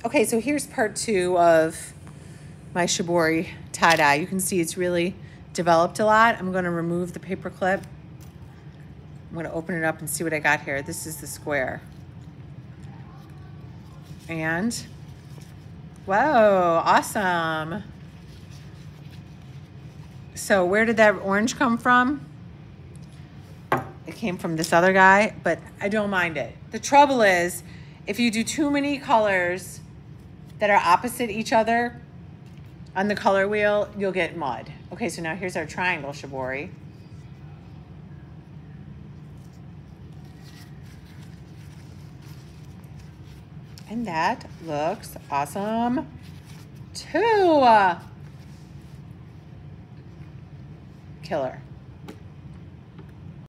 Okay, so here's part 2 of my Shibori tie-dye. You can see it's really developed a lot. I'm going to remove the paper clip. I'm going to open it up and see what I got here. This is the square. And, whoa, awesome. So where did that orange come from? It came from this other guy, but I don't mind it. The trouble is, if you do too many colors that are opposite each other on the color wheel, you'll get mud. Okay, so now here's our triangle Shibori. And that looks awesome too. Killer.